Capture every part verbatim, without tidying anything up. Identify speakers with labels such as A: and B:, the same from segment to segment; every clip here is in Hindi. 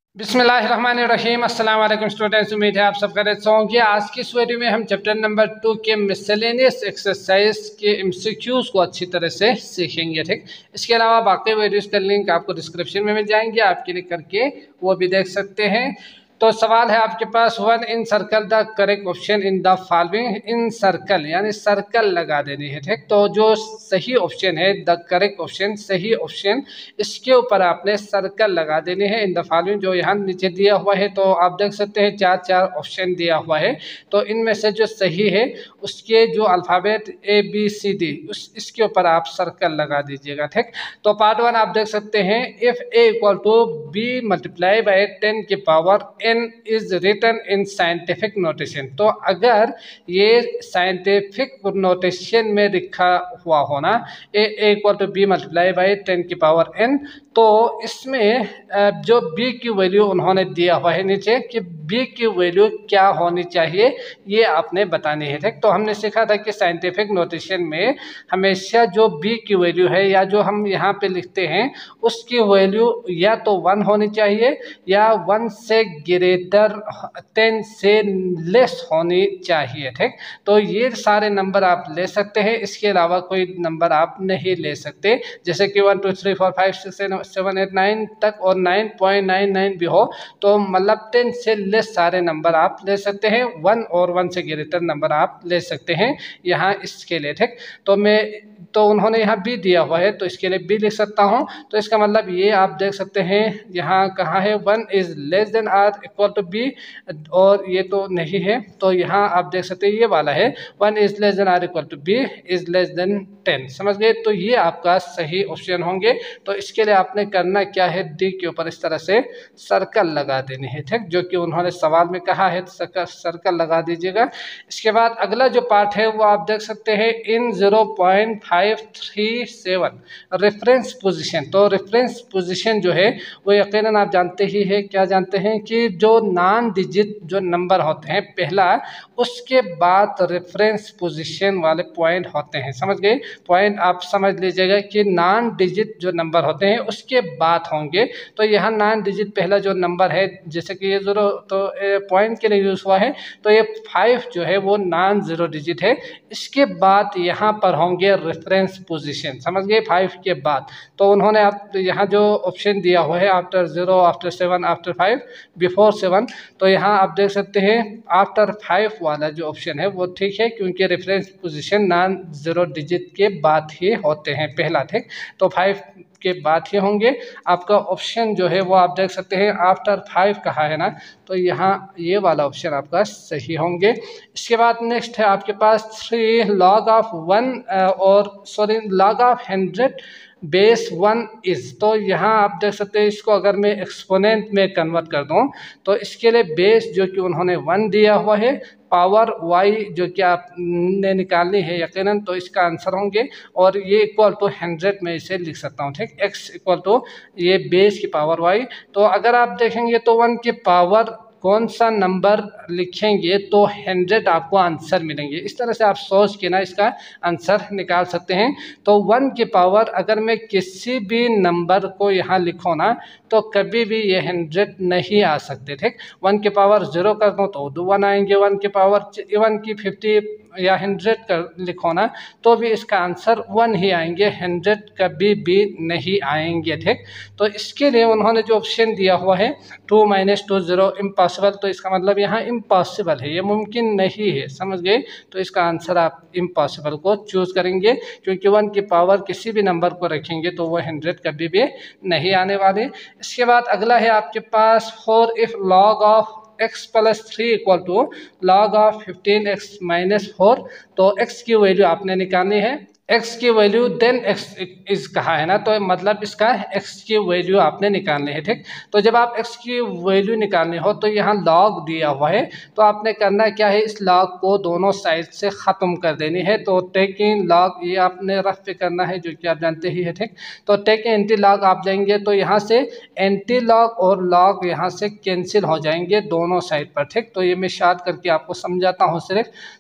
A: बिस्मिल्लाहिर्रहमानिर्रहीम। अस्सलाम वालेकुम स्टूडेंट्स, उम्मीद है आप सब खैरियत से होंगे। आज की इस वीडियो में हम चैप्टर नंबर टू के मिसलेनियस एक्सरसाइज के एमसीक्यूज को अच्छी तरह से सीखेंगे। ठीक, इसके अलावा बाकी वीडियोस का लिंक आपको डिस्क्रिप्शन में मिल जाएंगे, आप क्लिक करके वो भी देख सकते हैं। तो सवाल है आपके पास, one in circle the correct option in the following. In circle यानी सर्कल लगा देनी है। ठीक, तो जो सही ऑप्शन है, द करेक्ट ऑप्शन, सही ऑप्शन, इसके ऊपर आपने सर्कल लगा देने हैं इन द फॉलोइंग। जो यहाँ नीचे दिया हुआ है तो आप देख सकते हैं चार चार ऑप्शन दिया हुआ है। तो इनमें से जो सही है उसके जो alphabet A B C D, उस इसके ऊपर आप सर्कल लगा दीजिएगा। ठीक, तो पार्ट वन आप देख सकते हैं, if A equal to B multiply by ten की power N is written in scientific notation. तो अगर ये साइंटिफिक नोटेशन में लिखा हुआ होना A equal to B multiply by ten की पावर एन, तो इसमें जो b की वैल्यू उन्होंने दिया हुआ है नीचे कि b की वैल्यू क्या होनी चाहिए, ये आपने बतानी है। ठीक, तो हमने सीखा था कि साइंटिफिक नोटेशन में हमेशा जो b की वैल्यू है या जो हम यहाँ पे लिखते हैं उसकी वैल्यू या तो वन होनी चाहिए या वन से ग्रेटर टेन से लेस होनी चाहिए। ठीक, तो ये सारे नंबर आप ले सकते हैं, इसके अलावा कोई नंबर आप नहीं ले सकते। जैसे कि one two three four five six seven eight nine तक और नाइन पॉइंट नाइन नाइन भी हो तो मतलब टेन से लेस सारे नंबर आप ले सकते हैं, वन और वन से ग्रेटर नंबर आप ले सकते हैं यहाँ इसके लिए। ठीक, तो मैं तो उन्होंने यहाँ बी दिया हुआ है तो इसके लिए बी लिख सकता हूँ। तो इसका मतलब ये आप देख सकते हैं यहाँ कहाँ है, one is less than or equal to B, और ये तो नहीं है। तो यहाँ आप देख सकते हैं ये वाला है, one is less than or equal to B is less than ten. समझ गए? तो ये आपका सही ऑप्शन होंगे। तो इसके लिए आपने करना क्या है, डी के ऊपर इस तरह से सर्कल लगा देने हैं। ठीक, जो कि उन्होंने सवाल में कहा है, सर्कल लगा दीजिएगा। इसके बाद अगला जो पार्ट है वो आप देख सकते हैं, in zero point five three seven reference position. तो रेफरेंस पोजीशन जो है वो यकीनन आप जानते ही है, क्या जानते हैं कि जो नॉन डिजिट जो नंबर होते हैं पहला, उसके बाद रेफरेंस पोजीशन वाले पॉइंट होते हैं। समझ गए? पॉइंट आप समझ लीजिएगा कि नॉन डिजिट जो नंबर होते हैं उसके बाद होंगे। तो यहाँ नॉन डिजिट पहला जो नंबर है, जैसे कि ये जीरो तो पॉइंट के लिए यूज़ हुआ है, तो ये फाइव जो है वो नॉन जीरो डिजिट है। इसके बाद यहाँ पर होंगे रेफरेंस पोजीशन। समझ गए? फाइव के बाद तो उन्होंने आप यहाँ जो ऑप्शन दिया हुआ है, after zero, after seven, after five, before seven, तो यहाँ आप देख सकते हैं आफ्टर फाइव वाला जो ऑप्शन है वो ठीक है, क्योंकि reference position non zero digit के बाद ही होते हैं पहला। ठीक, तो फाइव के बाद ही होंगे। आपका ऑप्शन जो है वो आप देख सकते हैं आफ्टर फाइव कहा है ना, तो यहाँ ये वाला ऑप्शन आपका सही होंगे। इसके बाद नेक्स्ट है आपके पास थ्री लॉग ऑफ वन और sorry log of hundred base one is. तो यहाँ आप देख सकते हैं, इसको अगर मैं एक्सपोनेंट में कन्वर्ट कर दूँ तो इसके लिए बेस जो कि उन्होंने वन दिया हुआ है, पावर वाई जो कि आपने निकालनी है यकीनन, तो इसका आंसर होंगे, और ये इक्वल टू हंड्रेड में इसे लिख सकता हूँ। ठीक, एक्स इक्वल टू ये बेस की पावर वाई। तो अगर आप देखेंगे तो वन की पावर कौन सा नंबर लिखेंगे तो हंड्रेड आपको आंसर मिलेंगे। इस तरह से आप सोच के ना इसका आंसर निकाल सकते हैं। तो वन की पावर अगर मैं किसी भी नंबर को यहाँ लिखूँ ना तो कभी भी ये हंड्रेड नहीं आ सकते। ठीक, वन की पावर जीरो कर दूँ तो दो वन आएंगे, वन की पावर वन की फिफ्टी या हंड्रेड कर लिखो ना तो भी इसका आंसर वन ही आएंगे, हंड्रेड कभी भी नहीं आएंगे। ठीक, तो इसके लिए उन्होंने जो ऑप्शन दिया हुआ है two minus two zero impossible, तो इसका मतलब यहाँ इम्पॉसिबल है, ये मुमकिन नहीं है। समझ गए? तो इसका आंसर आप इम्पॉसिबल को चूज़ करेंगे, क्योंकि वन की पावर किसी भी नंबर को रखेंगे तो वो हंड्रेड कभी भी नहीं आने वाले। इसके बाद अगला है आपके पास four if log of X plus three equal to log of fifteen X minus four. तो एक्स की वैल्यू आपने निकालनी है, एक्स की वैल्यू देन एक्स इज कहा है ना, तो मतलब इसका एक्स की वैल्यू आपने निकालनी है। ठीक, तो जब आप एक्स की वैल्यू निकालनी हो तो यहाँ लॉग दिया हुआ है, तो आपने करना क्या है, इस लॉग को दोनों साइड से ख़त्म कर देनी है। तो टेकिंग लॉग ये आपने रफ पे करना है, जो कि आप जानते ही है। ठीक, तो टेकिंग एंटी लॉग आप लेंगे तो यहाँ से एंटी लॉग और लॉग यहाँ से कैंसिल हो जाएंगे दोनों साइड पर। ठीक, तो ये मैं शार्ट करके आपको समझाता हूँ सिर्फ।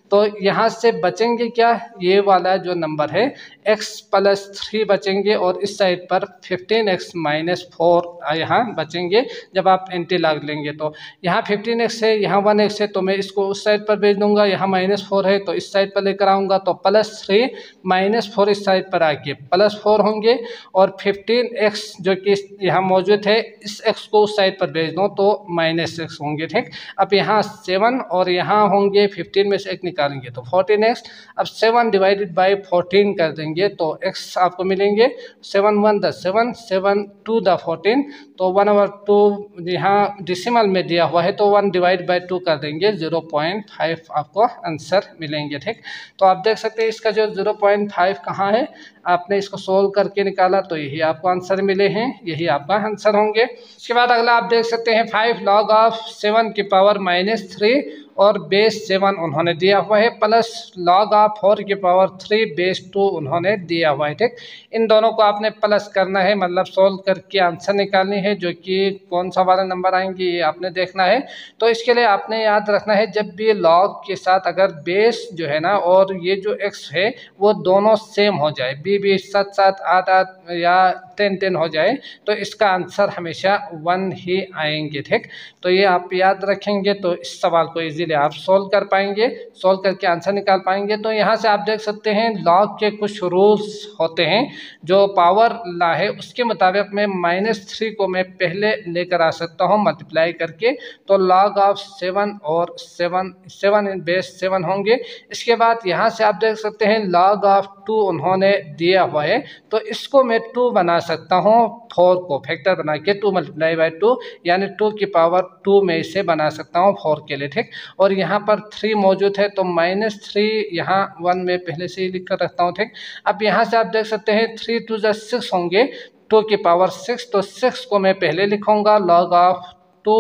A: तो यहाँ से बचेंगे क्या, ये वाला जो नंबर है x प्लस थ्री बचेंगे और इस साइड पर फिफ्टीन एक्स माइनस फोर यहाँ बचेंगे जब आप एंटी लॉग लेंगे। तो यहाँ फिफ्टीन एक्स है, यहाँ वन एक्स है, तो मैं इसको उस साइड पर भेज दूंगा। यहाँ माइनस फोर है तो इस साइड पर लेकर आऊँगा, तो प्लस थ्री माइनस फोर इस साइड पर आके प्लस फोर होंगे और फिफ्टीन एक्स जो कि यहाँ मौजूद है इस एक्स को उस साइड पर भेज दो तो माइनस एक्स होंगे। ठीक, अब यहाँ सेवन और यहाँ होंगे फिफ्टीन में से एक निकालेंगे तो फोर्टीन एक्स। अब सेवन डिवाइडेड बाई फोर्टीन कर देंगे तो एक्स आपको मिलेंगे seven one the seven, seven two the fourteen, तो वन ओवर टू यहाँ डिसिमल में दिया हुआ है तो वन डिवाइड बाई टू कर देंगे, जीरो पॉइंट फाइव आपको आंसर मिलेंगे। ठीक, तो आप देख सकते हैं इसका जो जीरो पॉइंट फाइव कहाँ है, आपने इसको सोल्व करके निकाला तो यही आपको आंसर मिले हैं, यही आपका आंसर होंगे। इसके बाद अगला आप देख सकते हैं फाइव लॉग ऑफ सेवन की पावर माइनस थ्री और बेस सेवन उन्होंने दिया हुआ है, प्लस लॉग ऑफ फोर की पावर थ्री बेस टू उन्होंने दिया हुआ है। ठीक, इन दोनों को आपने प्लस करना है, मतलब सोल्व करके आंसर निकालनी है, जो कि कौन सा वाला नंबर आएंगे ये आपने देखना है। तो इसके लिए आपने याद रखना है जब भी लॉग के साथ अगर बेस जो है ना और ये जो एक्स है वो दोनों सेम हो जाए, बी बी सात सात आठ आठ या टेन टेन हो जाए तो इसका आंसर हमेशा वन ही आएंगे। ठीक, तो ये आप याद रखेंगे तो इस सवाल को इजीली आप सोल्व कर पाएंगे, सोल्व करके आंसर निकाल पाएंगे। तो यहाँ से आप देख सकते हैं लॉग के कुछ रूल्स होते हैं, जो पावर ला है उसके मुताबिक मैं माइनस थ्री को मैं पहले लेकर आ सकता हूँ मल्टीप्लाई करके, तो लॉग ऑफ सेवन और seven seven in base seven होंगे। इसके बाद यहाँ से आप देख सकते हैं लॉग ऑफ टू उन्होंने दिया हुआ है तो इसको मैं टू बना सकता हूँ, फोर को फैक्टर बना के टू मल्टीप्लाई बाई टू यानी टू की पावर टू में इसे बना सकता हूँ फोर के लिए। ठीक, और यहाँ पर थ्री मौजूद है तो माइनस थ्री यहाँ वन में पहले से ही लिख कर रखता हूँ। ठीक, अब यहाँ से आप देख सकते हैं थ्री टू जा सिक्स होंगे, टू की पावर सिक्स, तो सिक्स को मैं पहले लिखूंगा, log of two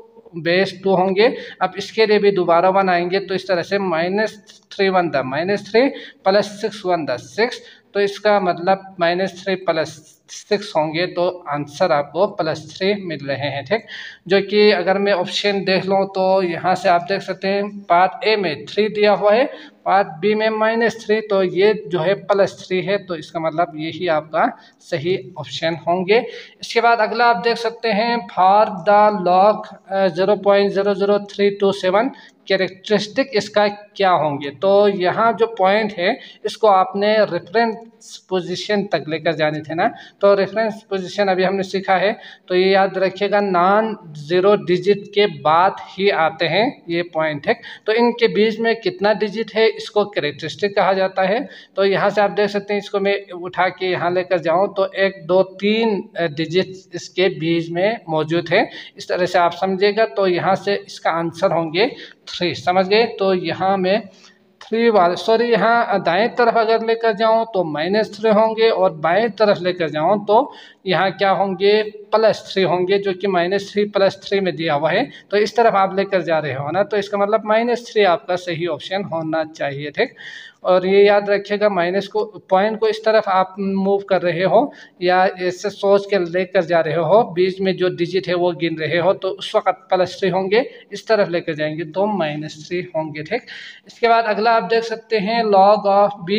A: base two होंगे। अब इसके लिए भी दोबारा वन आएंगे तो इस तरह से minus three one the minus three plus six one the six, तो इसका मतलब माइनस थ्री प्लस सिक्स होंगे तो आंसर आपको प्लस थ्री मिल रहे हैं। ठीक, जो कि अगर मैं ऑप्शन देख लूँ तो यहाँ से आप देख सकते हैं पार्ट ए में थ्री दिया हुआ है, पार्ट बी में माइनस थ्री, तो ये जो है प्लस थ्री है तो इसका मतलब यही आपका सही ऑप्शन होंगे। इसके बाद अगला आप देख सकते हैं for the log zero point zero zero three two seven characteristic इसका क्या होंगे, तो यहाँ जो पॉइंट है इसको आपने रेफरेंस पोजीशन तक लेकर जाने थे ना, तो रेफरेंस पोजीशन अभी हमने सीखा है तो ये याद रखिएगा नॉन ज़ीरो डिजिट के बाद ही आते हैं ये पॉइंट है, तो इनके बीच में कितना डिजिट है इसको कैरेक्टरिस्टिक कहा जाता है। तो यहाँ से आप देख सकते हैं इसको मैं उठा के यहाँ लेकर जाऊँ तो एक दो तीन डिजिट इसके बीच में मौजूद है, इस तरह से आप समझिएगा। तो यहाँ से इसका आंसर होंगे थ्री, समझ गए। तो यहाँ में थ्री वाले सॉरी यहाँ दाएं तरफ अगर लेकर जाऊं तो माइनस थ्री होंगे और बाएं तरफ लेकर जाऊं तो यहाँ क्या होंगे प्लस थ्री होंगे, जो कि माइनस थ्री प्लस थ्री में दिया हुआ है। तो इस तरफ आप लेकर जा रहे हो ना, तो इसका मतलब माइनस थ्री आपका सही ऑप्शन होना चाहिए। ठीक, और ये याद रखिएगा माइनस को पॉइंट को इस तरफ आप मूव कर रहे हो या ऐसे सोच के लेकर जा रहे हो, बीच में जो डिजिट है वो गिन रहे हो तो उस वक्त प्लस थ्री होंगे, इस तरफ लेकर जाएंगे तो माइनस थ्री होंगे। ठीक, इसके बाद अगला आप देख सकते हैं log of B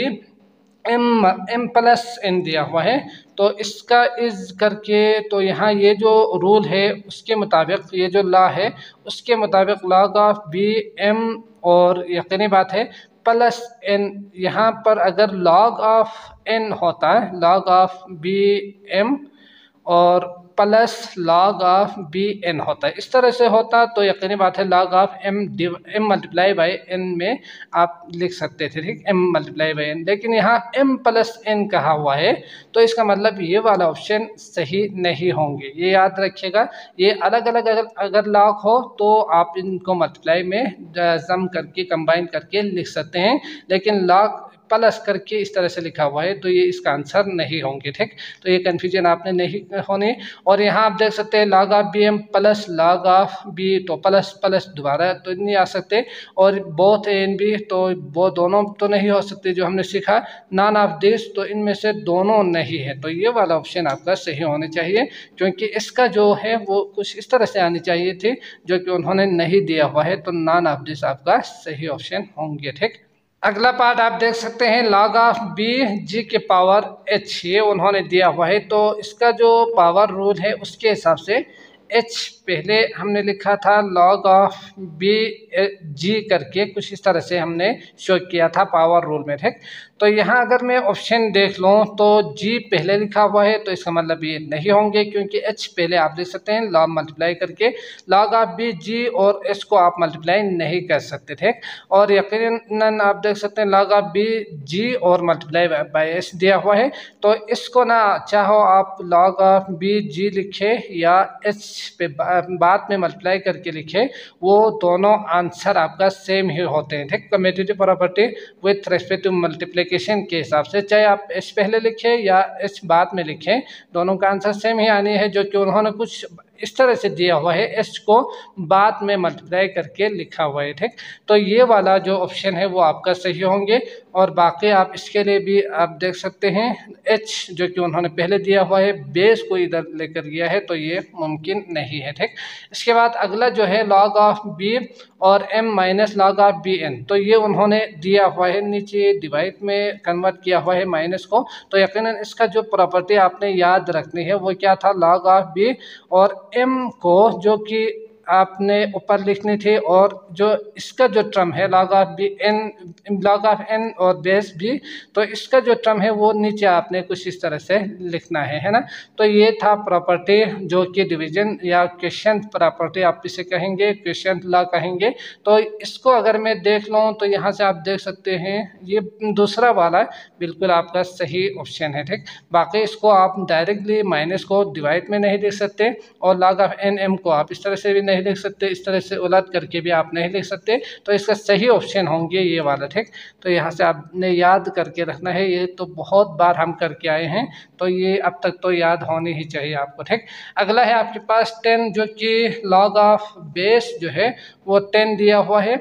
A: M M plus N दिया हुआ है तो इसका इज करके, तो यहाँ ये जो रूल है उसके मुताबिक ये जो लॉ है उसके मुताबिक लॉग ऑफ बी एम और यकीनी बात है प्लस एन, यहाँ पर अगर लॉग ऑफ एन होता है लॉग ऑफ बी एम और plus log of B N होता है, इस तरह से होता तो यकीनी बात है log of M M multiply by N में आप लिख सकते थे। ठीक, एम मल्टीप्लाई बाई एन, लेकिन यहाँ एम प्लस एन कहा हुआ है तो इसका मतलब ये वाला ऑप्शन सही नहीं होंगे, ये याद रखिएगा। ये अलग अलग अगर अगर लॉग हो तो आप इनको मल्टीप्लाई में जम करके कंबाइन करके लिख सकते हैं, लेकिन लॉग प्लस करके इस तरह से लिखा हुआ है, तो ये इसका आंसर नहीं होंगे। ठीक, तो ये कन्फ्यूजन आपने नहीं होनी। और यहाँ आप देख सकते हैं log of B M plus log of B, तो प्लस प्लस दोबारा तो नहीं आ सकते, और बोथ ए एंड बी, तो वो दोनों तो नहीं हो सकते जो हमने सीखा। नॉन ऑफ दिस, तो इनमें से दोनों नहीं है, तो ये वाला ऑप्शन आपका सही होना चाहिए, क्योंकि इसका जो है वो कुछ इस तरह से आनी चाहिए थी जो कि उन्होंने नहीं दिया हुआ है, तो नॉन ऑफ दिस आपका सही ऑप्शन होंगे। ठीक, अगला पार्ट आप देख सकते हैं लॉग ऑफ बी जी के पावर एच, ये उन्होंने दिया हुआ है, तो इसका जो पावर रूल है उसके हिसाब से एच पहले हमने लिखा था लॉग ऑफ बी जी करके कुछ इस तरह से हमने शो किया था पावर रूल में। ठीक, तो यहाँ अगर मैं ऑप्शन देख लूँ तो जी पहले लिखा हुआ है, तो इसका मतलब ये नहीं होंगे, क्योंकि एच पहले आप लिख सकते हैं लॉग मल्टीप्लाई करके, लॉग ऑफ बी जी और एच को आप मल्टीप्लाई नहीं कर सकते थे। और यकीनन आप देख सकते हैं लॉग ऑफ बी जी और मल्टीप्लाई बाय एच दिया हुआ है, तो इसको ना चाहो आप लॉग ऑफ बी जी लिखे या एच पे बाद में मल्टीप्लाई करके लिखे, वो दोनों आंसर आपका सेम ही होते हैं। ठीक, commutative property with respect to multiplication के हिसाब से, चाहे आप एच पहले लिखें या एच बाद में लिखें, दोनों का आंसर सेम ही आने है, जो कि उन्होंने कुछ इस तरह से दिया हुआ है, एच को बाद में मल्टीप्लाई करके लिखा हुआ है। ठीक, तो ये वाला जो ऑप्शन है वो आपका सही होंगे, और बाकी आप इसके लिए भी आप देख सकते हैं एच जो कि उन्होंने पहले दिया हुआ है, बेस को इधर लेकर गया है, तो ये मुमकिन नहीं है। ठीक, इसके बाद अगला जो है लॉग ऑफ बी और M minus log of B N, तो ये उन्होंने दिया हुआ है, नीचे डिवाइड में कन्वर्ट किया हुआ है माइनस को, तो यकीनन इसका जो प्रॉपर्टी आपने याद रखनी है वो क्या था, लॉग ऑफ बी और एम को जो कि आपने ऊपर लिखनी थी, और जो इसका जो टर्म है log of B N, log of N और बेस बी, तो इसका जो टर्म है वो नीचे आपने कुछ इस तरह से लिखना है, है ना। तो ये था प्रॉपर्टी जो कि डिवीजन या क्वेश्चन प्रॉपर्टी आप इसे कहेंगे, क्वेश्चन लॉ कहेंगे। तो इसको अगर मैं देख लूँ तो यहाँ से आप देख सकते हैं ये दूसरा वाला बिल्कुल आपका सही ऑप्शन है। ठीक, बाकी इसको आप डायरेक्टली माइनस को डिवाइड में नहीं लिख सकते, और लॉग ऑफ एन एम को आप इस तरह से भी नहीं लिख सकते, इस तरह से उलट करके भी आप नहीं लिख सकते, तो इसका सही ऑप्शन होंगे ये वाला। ठीक, तो यहाँ से आपने याद करके रखना है, ये तो बहुत बार हम करके आए हैं, तो ये अब तक तो याद होनी ही चाहिए आपको। ठीक, अगला है आपके पास टेन, जो कि लॉग ऑफ बेस जो है वो टेन दिया हुआ है,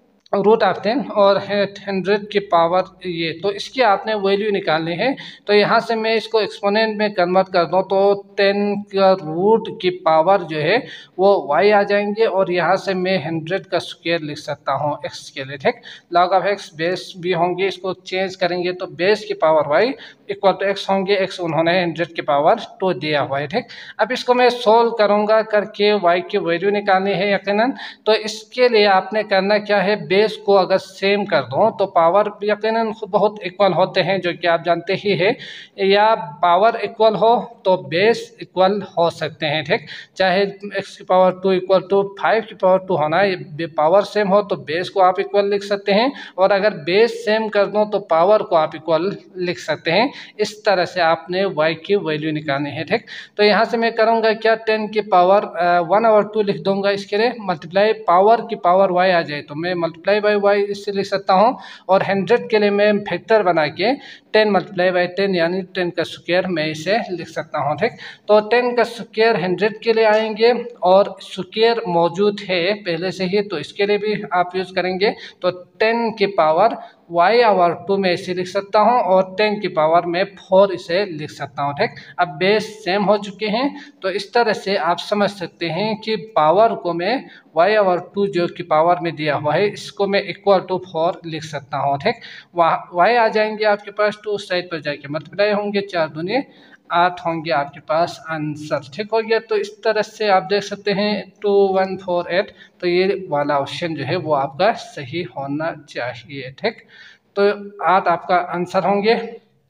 A: रूट ऑफ टेन, और हंड्रेड की पावर ये, तो इसकी आपने वैल्यू निकालनी है। तो यहाँ से मैं इसको एक्सपोनेंट में कन्वर्ट कर दूँ तो टेन का रूट की पावर जो है वो वाई आ जाएंगे, और यहाँ से मैं हंड्रेड का स्क्वायर लिख सकता हूँ एक्स के लिए। ठीक, लॉग ऑफ एक्स बेस भी होंगे, इसको चेंज करेंगे तो बेस की power Y equal to X होंगे, एक्स उन्होंने हंड्रेड की पावर टू दिया हुआ है। ठीक, अब इसको मैं सोल्व करूँगा करके वाई की वैल्यू निकालनी है यकीनन। तो इसके लिए आपने करना क्या है, बेस को अगर सेम कर दो तो पावर यकीनन बहुत इक्वल होते हैं, जो कि आप जानते ही है, या पावर इक्वल हो तो बेस इक्वल हो सकते हैं। ठीक, चाहे x की power two equal to five की पावर टू होना है, पावर सेम हो तो बेस को आप इक्वल लिख सकते हैं, और अगर बेस सेम कर दो तो पावर को आप इक्वल लिख सकते हैं। इस तरह से आपने y की वैल्यू निकालनी है। ठीक, तो यहाँ से मैं करूँगा क्या, टेन की पावर वन और टू लिख दूंगा, इसके लिए मल्टीप्लाई पावर की पावर y आ जाए तो मैं मल्टीप्लाई बाई वाई इससे लिख सकता हूँ, और हंड्रेड के लिए मैं फैक्टर बना के टेन मल्टीप्लाई बाई टेन यानी टेन का स्क्वायर मैं इसे लिख सकता हूँ। ठीक, तो टेन का स्क्वायर हंड्रेड के लिए आएंगे, और स्क्वायर मौजूद है पहले से ही, तो इसके लिए भी आप यूज़ करेंगे, तो टेन की पावर वाई आवर टू में इसे लिख सकता हूँ, और टेन की पावर में फोर इसे लिख सकता हूँ। ठीक, अब बेस सेम हो चुके हैं, तो इस तरह से आप समझ सकते हैं कि पावर को मैं वाई आवर टू जो कि पावर में दिया हुआ है इसको मैं इक्वल टू फोर लिख सकता हूँ। ठीक, वाई आ जाएंगे आपके पास, टू साइड पर जाके मल्टीप्लाई होंगे, चार दूनी आठ होंगे आपके पास आंसर। ठीक हो गया, तो इस तरह से आप देख सकते हैं टू वन फोर एट, तो ये वाला ऑप्शन जो है वो आपका सही होना चाहिए। ठीक, तो आठ आपका आंसर होंगे।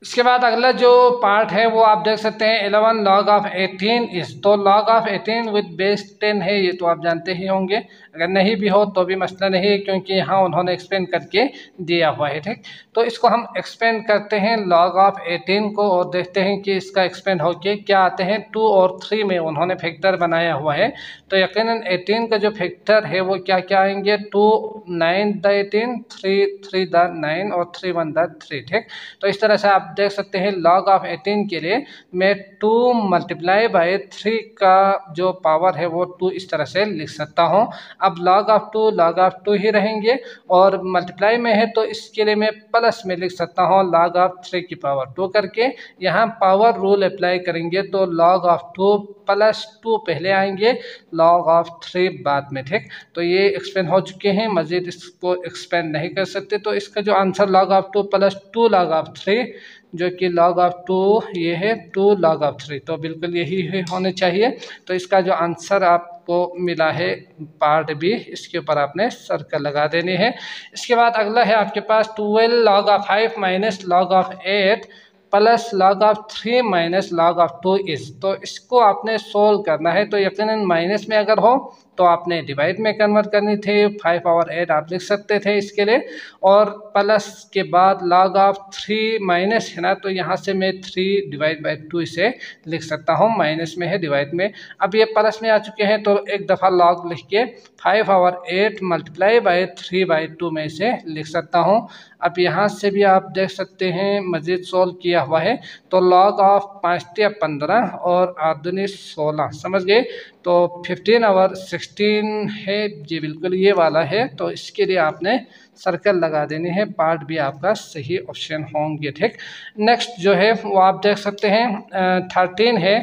A: इसके बाद अगला जो पार्ट है वो आप देख सकते हैं eleven log of eighteen is, तो log of eighteen with base ten है, ये तो आप जानते ही होंगे। अगर नहीं भी हो तो भी मसला नहीं है, क्योंकि यहाँ उन्होंने एक्सपेंड करके दिया हुआ है, ठीक। तो इसको हम एक्सपेंड करते हैं लॉग ऑफ एटीन को, और देखते हैं कि इसका एक्सपेंड होके क्या आते हैं। टू और थ्री में उन्होंने फैक्टर बनाया हुआ है, तो यकीनन एटीन का जो फैक्टर है वो क्या क्या आएंगे, two nine the eighteen, three three the nine और थ्री वन द थ्री, ठीक। तो इस तरह से आप देख सकते हैं लॉग ऑफ एटीन के लिए मैं टू मल्टीप्लाई बाय थ्री का जो पावर है वो टू इस तरह से लिख सकता हूँ। अब log of two log of two ही रहेंगे, और मल्टीप्लाई में है तो इसके लिए मैं प्लस में लिख सकता हूँ लॉग ऑफ थ्री की पावर टू करके। यहाँ पावर रूल अप्लाई करेंगे तो log of two plus two पहले आएंगे, लॉग ऑफ थ्री बाद में, ठीक। तो ये एक्सपेंड हो चुके हैं, मजीद इसको एक्सपेंड नहीं कर सकते। तो इसका जो answer log of two plus two log of three, जो कि लॉग ऑफ टू ये है टू लॉग ऑफ थ्री, तो बिल्कुल यही है होने चाहिए। तो इसका जो आंसर आपको मिला है पार्ट बी, इसके ऊपर आपने सर्कल लगा देनी है। इसके बाद अगला है आपके पास twelve log of five minus log of eight plus log of three minus log of two is, तो इसको आपने सोल्व करना है। तो यकीनन माइनस में अगर हो तो आपने डिवाइड में कन्वर्ट करनी थी, फाइव और एट आप लिख सकते थे इसके लिए, और प्लस के बाद लॉग ऑफ थ्री माइनस है ना, तो यहाँ से मैं थ्री डिवाइड बाई टू इसे लिख सकता हूँ, माइनस में है डिवाइड में। अब ये प्लस में आ चुके हैं तो एक दफ़ा लॉग लिख के फाइव और eight multiply by three by two में इसे लिख सकता हूँ। अब यहाँ से भी आप देख सकते हैं मज़ीद सोल्व किया हुआ है, तो लॉग ऑफ पाँच या पंद्रह और आदुनी सोलह, समझ गए। तो फिफ्टीन और सिक्सटीन है जी, बिल्कुल ये वाला है। तो इसके लिए आपने सर्कल लगा देनी है, पार्ट भी आपका सही ऑप्शन होंगे, ठीक। नेक्स्ट जो है वो आप देख सकते हैं थर्टीन है,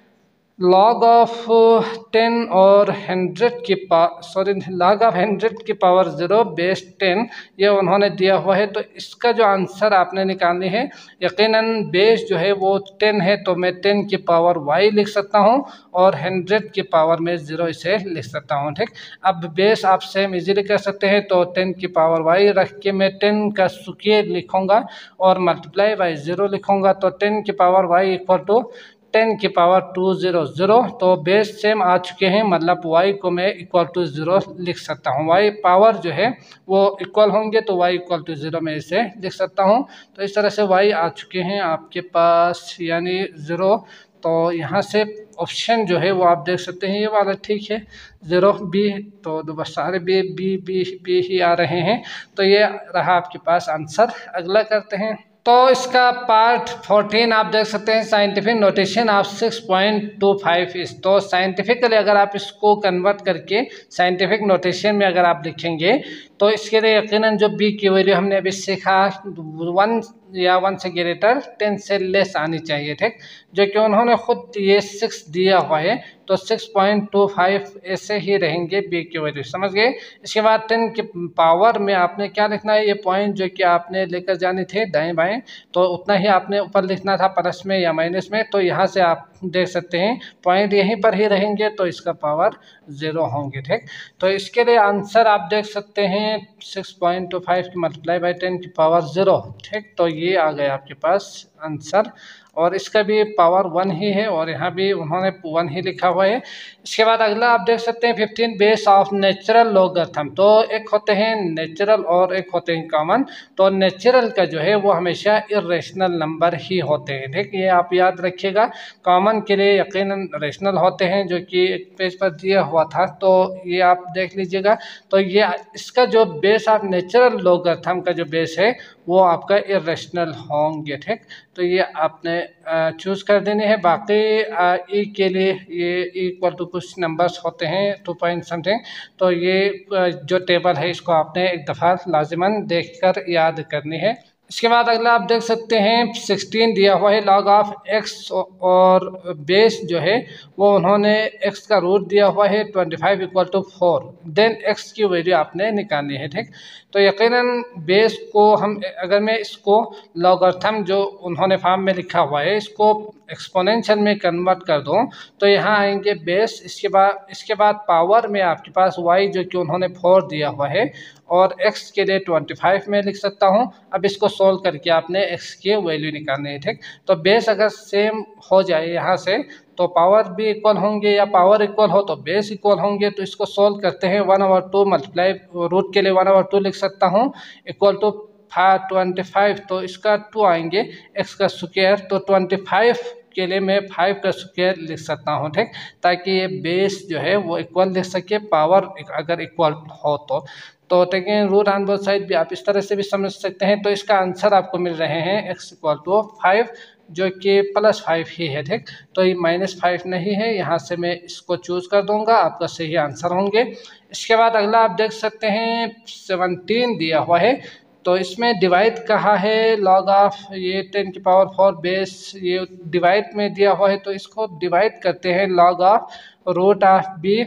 A: लॉग ऑफ टेन और हंड्रेड की power sorry log of hundred की पावर ज़ीरो बेस टेन, ये उन्होंने दिया हुआ है। तो इसका जो आंसर आपने निकालनी है, यकीनन बेस जो है वो टेन है, तो मैं टेन की पावर वाई लिख सकता हूँ, और हंड्रेड की पावर में ज़ीरो इसे लिख सकता हूँ, ठीक। अब बेस आप सेम इजीली कर सकते हैं, तो टेन की पावर वाई रख के मैं टेन का स्क्वायर लिखूँगा और मल्टीप्लाई बाई ज़ीरो लिखूँगा, तो टेन की power Y equal to ten की पावर टू ज़ीरो ज़ीरो। तो बेस सेम आ चुके हैं, मतलब y को मैं इक्वल टू ज़ीरो लिख सकता हूँ। y पावर जो है वो इक्वल होंगे, तो y इक्वल टू ज़ीरो में इसे लिख सकता हूँ। तो इस तरह से y आ चुके हैं आपके पास, यानी ज़ीरो। तो यहाँ से ऑप्शन जो है वो आप देख सकते हैं, ये वाला ठीक है, ज़ीरो बी, तो बस सारे बी बी बी बी ही आ रहे हैं। तो ये रहा आपके पास आंसर। अगला करते हैं, तो इसका पार्ट फोर्टीन आप देख सकते हैं, scientific notation of six point two five is. तो साइंटिफिकली अगर आप इसको कन्वर्ट करके साइंटिफिक नोटेशन में अगर आप लिखेंगे तो इसके लिए यकीनन जो बी की वैल्यू हमने अभी सीखा वन या वन से ग्रेटर टेन से लेस आनी चाहिए, ठीक। जो कि उन्होंने खुद ये सिक्स दिया हुआ है, तो सिक्स पॉइंट टू फाइव ऐसे ही रहेंगे बी की वैल्यू, समझ गए। इसके बाद टेन के पावर में आपने क्या लिखना है, ये पॉइंट जो कि आपने लेकर जाने थे दाएं बाएं, तो उतना ही आपने ऊपर लिखना था प्लस में या माइनस में। तो यहाँ से आप देख सकते हैं पॉइंट यहीं पर ही रहेंगे, तो इसका पावर ज़ीरो होंगे, ठीक। तो इसके लिए आंसर आप देख सकते हैं सिक्स पॉइंट टू फाइव की मल्टीप्लाई बाई टेन की पावर ज़ीरो, ठीक। तो ये आ गया आपके पास आंसर, और इसका भी पावर वन ही है, और यहाँ भी उन्होंने वन ही लिखा हुआ है। इसके बाद अगला आप देख सकते हैं fifteen base of natural logarithm. तो एक होते हैं नेचुरल और एक होते हैं कॉमन। तो नेचुरल का जो है वो हमेशा इरेशनल नंबर ही होते हैं, ठीक। ये आप याद रखिएगा। कॉमन के लिए यकीनन रेशनल होते हैं, जो कि एक पेज पर दिया हुआ था, तो ये आप देख लीजिएगा। तो ये इसका जो बेस ऑफ नेचुरल लॉगरिथम का जो बेस है वो आपका इरेशनल होंगे, ठीक। तो ये आपने चूज कर देने हैं। बाकी ई के लिए ये इक्वल टू कुछ नंबर्स होते हैं टू पॉइंट समथिंग, तो ये जो टेबल है इसको आपने एक दफ़ा लाजिमन देखकर याद करनी है। इसके बाद अगला आप देख सकते हैं सिक्सटीन दिया हुआ है, लॉग ऑफ एक्स और बेस जो है वो उन्होंने एक्स का रूट दिया हुआ है twenty five equal to four, then X की वैल्यू आपने निकालनी है, ठीक। तो यकीनन बेस को हम अगर मैं इसको लॉगरिथम जो उन्होंने फॉर्म में लिखा हुआ है इसको एक्सपोनेंशियल में कन्वर्ट कर दूं तो यहाँ आएंगे बेस, इसके बाद इसके बाद पावर में आपके पास y जो कि उन्होंने फोर दिया हुआ है और x के लिए ट्वेंटी फाइव में लिख सकता हूँ। अब इसको सोल्व करके आपने x की वैल्यू निकालनी है, ठीक। तो बेस अगर सेम हो जाए यहाँ से तो पावर भी इक्वल होंगे, या पावर इक्वल हो तो बेस इक्वल होंगे। तो इसको सोल्व करते हैं, one over two multiply root के लिए वन ओवर टू लिख सकता हूँ इक्वल टू ट्वेंटी फाइव, तो इसका टू आएंगे एक्स का स्क्वायर, तो ट्वेंटी फाइव के लिए मैं फाइव का स्क्वायर लिख सकता हूँ, ठीक, ताकि ये बेस जो है वो इक्वल लिख सके पावर अगर इक्वल हो तो। तो taking root on both side भी आप इस तरह से भी समझ सकते हैं। तो इसका आंसर आपको मिल रहे हैं एक्स इक्वल टू फाइव जो कि प्लस फाइव ही है, ठीक। तो ये माइनस फाइव नहीं है, यहाँ से मैं इसको चूज कर दूंगा, आपका सही आंसर होंगे। इसके बाद अगला आप देख सकते हैं सेवनटीन दिया हुआ है, तो इसमें डिवाइड कहा है लॉग ऑफ ये टेन की पावर फोर बेस, ये डिवाइड में दिया हुआ है तो इसको डिवाइड करते हैं log of root of B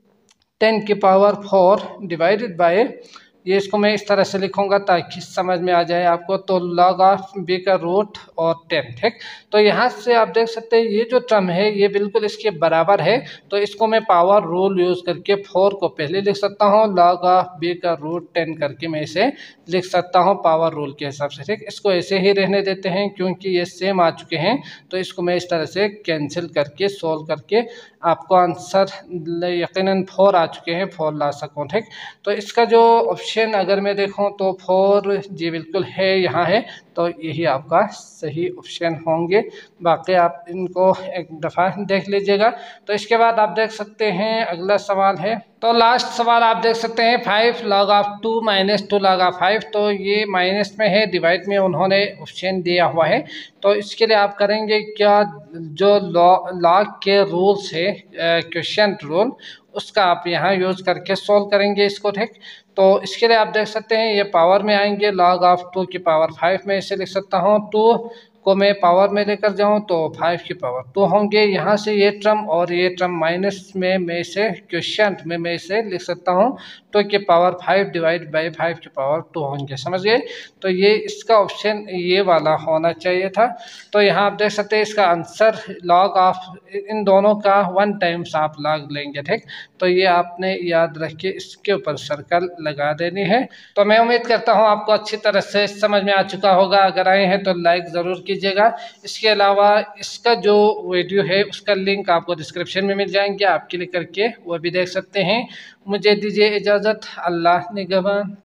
A: ten की पावर फोर डिवाइडेड बाय, ये इसको मैं इस तरह से लिखूंगा ताकि समझ में आ जाए आपको। तो लॉग ऑफ बी का रूट और टेन, ठीक। तो यहाँ से आप देख सकते हैं ये जो टर्म है ये बिल्कुल इसके बराबर है, तो इसको मैं पावर रूल यूज करके फोर को पहले लिख सकता हूँ, लॉग ऑफ बी का रूट टेन करके मैं इसे लिख सकता हूँ पावर रूल के हिसाब से, ठीक। इसको ऐसे ही रहने देते हैं क्योंकि ये सेम आ चुके हैं, तो इसको मैं इस तरह से कैंसिल करके सोल्व करके आपको आंसर यकीनन फोर आ चुके हैं, फोर ला सकूँ, ठीक। तो इसका जो ऑप्शन अगर मैं देखूं तो फोर जी बिल्कुल है, यहाँ है, तो यही आपका सही ऑप्शन होंगे। बाकी आप इनको एक दफ़ा देख लीजिएगा। तो इसके बाद आप देख सकते हैं अगला सवाल है, तो लास्ट सवाल आप देख सकते हैं five log of two minus two log of five, तो ये माइनस में है, डिवाइड में उन्होंने ऑप्शन दिया हुआ है। तो इसके लिए आप करेंगे क्या, जो लॉग के रूल्स है क्वेश्चन रूल उसका आप यहाँ यूज करके सॉल्व करेंगे इसको, ठीक। तो इसके लिए आप देख सकते हैं ये पावर में आएंगे, लॉग ऑफ टू की पावर फाइव में इसे लिख सकता हूँ, टू को मैं पावर में लेकर जाऊं तो फाइव की पावर टू होंगे। यहाँ से ये टर्म और ये टर्म माइनस में मैं इसे क्वेश्चन में मैं इसे लिख सकता हूँ, टू की power five divide by five की पावर टू होंगे, समझ गए। तो ये इसका ऑप्शन ये वाला होना चाहिए था। तो यहाँ आप देख सकते हैं इसका आंसर लॉग ऑफ इन दोनों का वन टाइम्स आप लॉग लेंगे, ठीक। तो ये आपने याद रख के इसके ऊपर सर्कल लगा देनी है। तो मैं उम्मीद करता हूँ आपको अच्छी तरह से समझ में आ चुका होगा। अगर आए हैं तो लाइक ज़रूर कीजिएगा। इसके अलावा इसका जो वीडियो है उसका लिंक आपको डिस्क्रिप्शन में मिल जाएंगे, आप क्लिक करके वो भी देख सकते हैं। मुझे दीजिए इजाज़त, अल्लाह निगहबान।